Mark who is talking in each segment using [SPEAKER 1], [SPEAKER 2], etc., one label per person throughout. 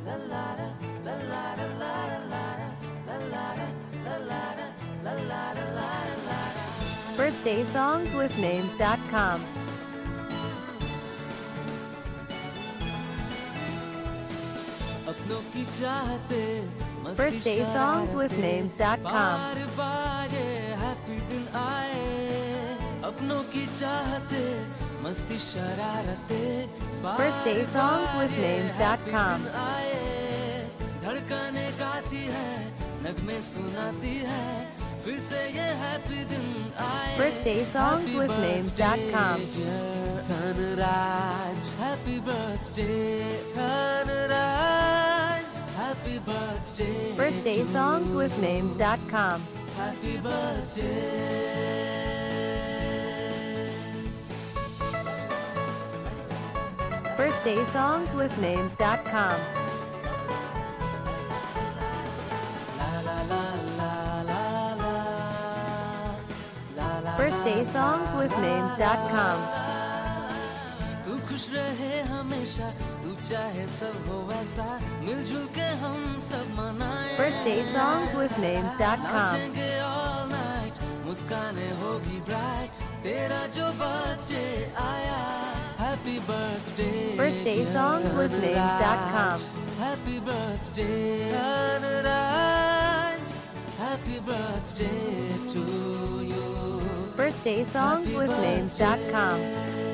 [SPEAKER 1] Birthday songs with names.com.
[SPEAKER 2] अपनों की चाहते
[SPEAKER 1] Birthday songs with names.com.
[SPEAKER 2] बार बार हैप्पी दिन आए अपनों की चाहते मस्ती शरारते
[SPEAKER 1] Birthday songs with names.com.
[SPEAKER 2] आए धड़कने गाती है नगमे सुनाती है फिर से ये हैप्पी दिन आए
[SPEAKER 1] Birthday songs with names.com.
[SPEAKER 2] dhanraj happy birthday dhanraj happy birthday
[SPEAKER 1] Birthday songs with names.com.
[SPEAKER 2] happy birthday
[SPEAKER 1] Birthday songs with names.com. Birthday songs with names.com.
[SPEAKER 2] तू खुश रहे हमेशा तू चाहे सब हो वैसा मिलजुल के हम सब मनाएं
[SPEAKER 1] Birthday songs with names.com.
[SPEAKER 2] नाचेंगे all night मुस्काने होगी bright तेरा जो बर्थडे आया happy birthday
[SPEAKER 1] Birthday songs with names.com.
[SPEAKER 2] happy birthday dhanraj happy birthday to you
[SPEAKER 1] Birthday songs with names.com.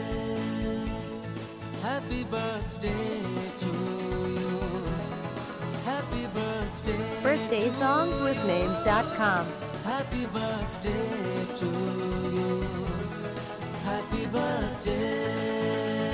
[SPEAKER 2] happy birthday to you happy birthday
[SPEAKER 1] Birthday songs with names.com.
[SPEAKER 2] happy birthday to you happy birthday